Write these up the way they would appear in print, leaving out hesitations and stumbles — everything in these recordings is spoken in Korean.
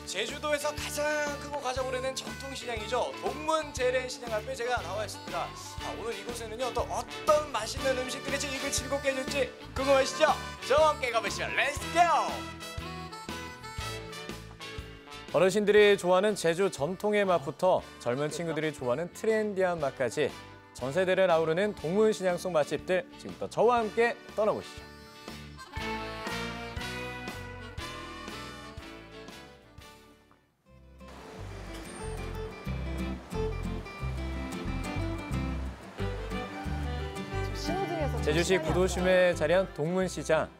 제주도에서 가장 크고 가장 오래된 전통시장이죠. 동문재래시장 앞에 제가 나와 있습니다. 오늘 이곳에는요 또 어떤 맛있는 음식들이 제 입을 즐겁게 해줄지 궁금하시죠? 저와 함께 가보시죠. 렛츠 고! 어르신들이 좋아하는 제주 전통의 맛부터 젊은 친구들이 좋아하는 트렌디한 맛까지 전 세대를 아우르는 동문시장 속 맛집들 지금부터 저와 함께 떠나보시죠. 제주시 구도심에 자리한 동문시장.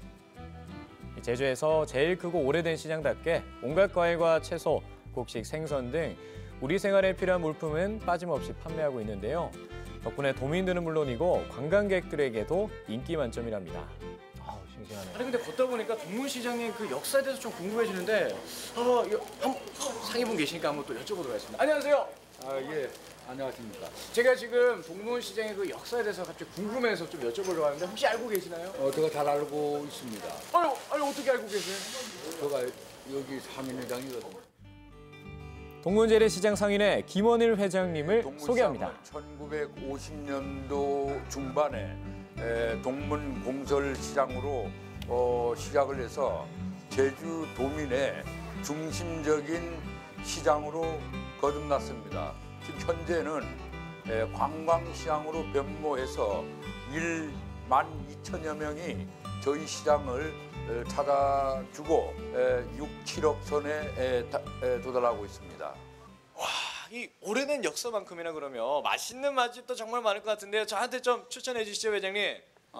제주에서 제일 크고 오래된 시장답게 온갖 과일과 채소, 곡식, 생선 등 우리 생활에 필요한 물품은 빠짐없이 판매하고 있는데요. 덕분에 도민들은 물론이고 관광객들에게도 인기 만점이랍니다. 싱싱하네. 아니 근데 걷다 보니까 동문시장의 그 역사에 대해서 좀 궁금해지는데 상인분 계시니까 한번 또 여쭤보도록 하겠습니다. 안녕하세요. 예. 안녕하십니까. 제가 지금 동문시장의 그 역사에 대해서 갑자기 궁금해서 좀 여쭤보려고 하는데 혹시 알고 계시나요? 제가 잘 알고 있습니다. 아니 어떻게 알고 계세요? 제가 여기 상인회장이거든요. 동문재래시장 상인의 김원일 회장님을 소개합니다. 1950년도 중반에 동문공설시장으로 시작을 해서 제주 도민의 중심적인 시장으로 거듭났습니다. 지금 현재는 관광시장으로 변모해서 1만 2천여 명이 저희 시장을 찾아주고 6, 7억 선에 도달하고 있습니다. 와, 이 오래된 역사만큼이나 그러면 맛있는 맛집도 정말 많을 것 같은데요. 저한테 좀 추천해 주시죠, 회장님.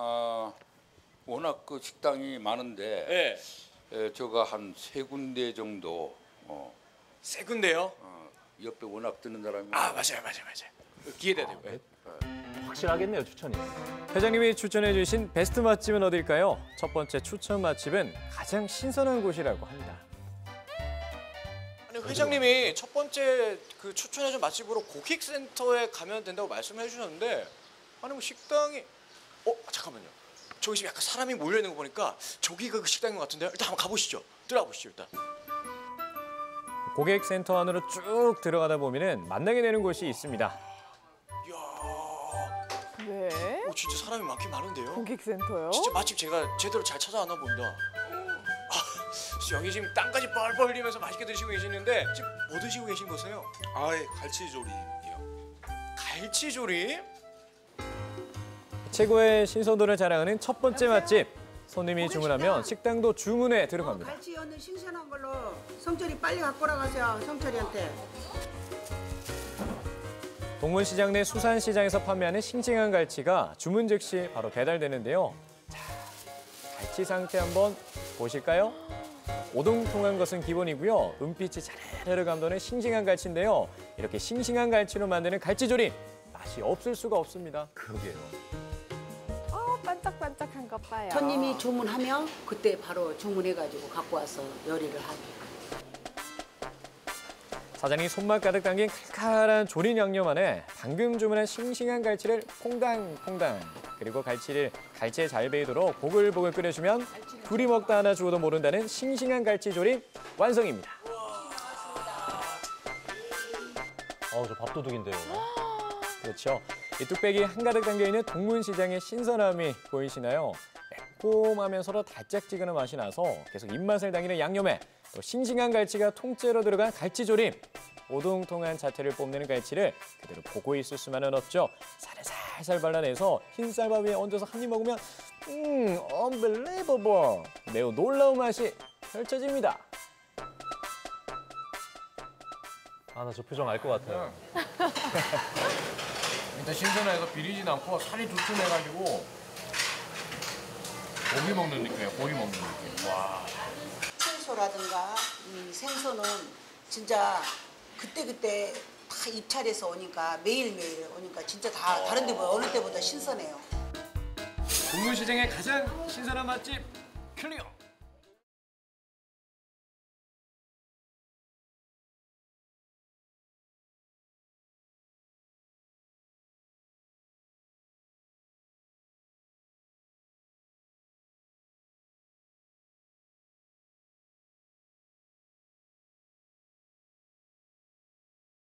워낙 그 식당이 많은데 제가 한 3군데 정도. 세 군데요? 옆에 워낙 뜨는 사람이. 맞아요. 기회돼야 되고요. 확실하겠네요, 추천이. 회장님이 추천해 주신 베스트 맛집은 어딜까요? 첫 번째 추천 맛집은 가장 신선한 곳이라고 합니다. 아니 회장님이 첫 번째 그 추천해 준 맛집으로 고객센터에 가면 된다고 말씀해 주셨는데 아니 뭐 식당이 잠깐만요. 저기 지금 약간 사람이 몰려 있는 거 보니까 저기가 그 식당인 것 같은데요. 일단 한번 가보시죠. 들어가 보시죠 일단. 고객센터 안으로 쭉 들어가다 보면은 만나게 되는 곳이 있습니다. 이야. 네. 진짜 사람이 많긴 많은데요. 고객센터요? 진짜 마침 제가 제대로 잘 찾아왔나 봅니다. 여기 지금 땀까지 뻘뻘 흘리면서 맛있게 드시고 계시는데 지금 뭐 드시고 계신 거세요? 갈치조림이요. 갈치조림? 최고의 신선도를 자랑하는 첫 번째 맛집. 손님이 주문하면 식당도 주문에 들어갑니다. 갈치 오늘 신선한 걸로 성철이 빨리 갖고 나가세요. 성철이한테. 동문시장 내 수산시장에서 판매하는 싱싱한 갈치가 주문 즉시 바로 배달되는데요. 자, 갈치 상태 한번 보실까요? 오동통한 것은 기본이고요. 은빛이 자르르 감도는 싱싱한 갈치인데요. 이렇게 싱싱한 갈치로 만드는 갈치조림 맛이 없을 수가 없습니다. 그러게요. 반짝반짝한 것 봐요. 손님이 주문하면 그때 바로 주문해가지고 갖고 와서 요리를 하게. 사장이 손맛 가득 담긴 칼칼한 조림 양념 안에 방금 주문한 싱싱한 갈치를 퐁당퐁당 그리고 갈치에 잘 배이도록 보글보글 끓여주면 둘이 먹다 하나 죽어도 모른다는 싱싱한 갈치조림 완성입니다. 저 밥도둑인데요. 그렇죠. 이 뚝배기 한가득 담겨있는 동문시장의 신선함이 보이시나요? 매콤하면서도 달짝지근한 맛이 나서 계속 입맛을 당기는 양념에 또 싱싱한 갈치가 통째로 들어간 갈치조림. 오동통한 자태를 뽐내는 갈치를 그대로 보고 있을 수만은 없죠. 살을 살살 발라내서 흰 쌀밥 위에 얹어서 한 입 먹으면 unbelievable! 매우 놀라운 맛이 펼쳐집니다. 나 저 표정 알 것 같아요. 일단 신선해서 비리진 않고 살이 두툼해가지고 고기 먹는 느낌이에요. 고기 먹는 느낌. 와. 채소라든가 이 생선은 진짜 그때그때 다 입찰해서 오니까 매일매일 오니까 진짜 다 다른 데보다 어느 때보다 신선해요. 동문시장의 가장 신선한 맛집 클리어.